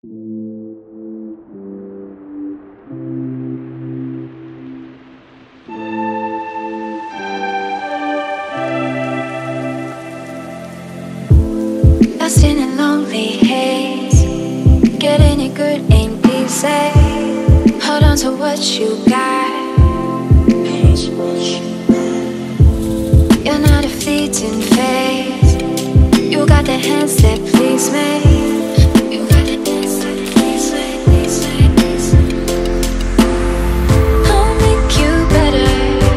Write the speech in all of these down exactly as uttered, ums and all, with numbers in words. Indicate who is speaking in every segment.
Speaker 1: Lost in a lonely haze, getting it good ain't easy. Hold on to what you got. You're not a fleeting phase. You got the hands that please me. You got the hands that please me, please me, please me. I'll make you better.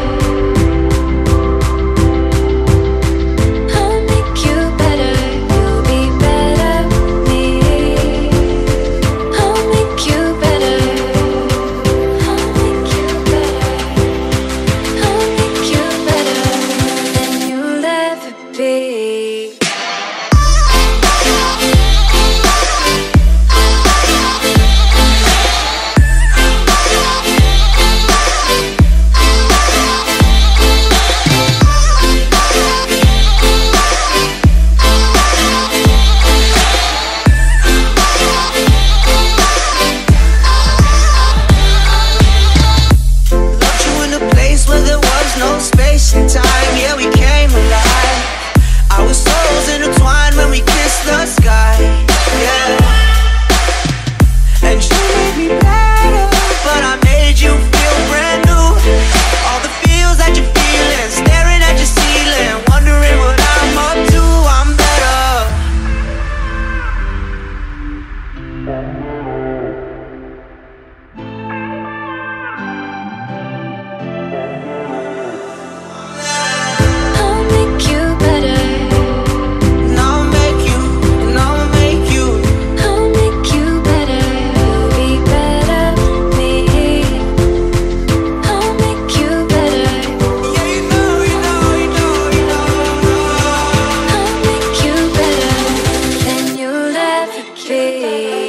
Speaker 1: I'll make you better. You'll be better me. I'll make you better. I'll make you better. I'll make you better than you'll ever be.
Speaker 2: No space and time, yeah, we came alive. Our souls intertwined when we kissed the sky, yeah. And you made me better, but I made you feel brand new. All the feels that you're feeling, staring at your ceiling, wondering what I'm up to. I'm
Speaker 1: Be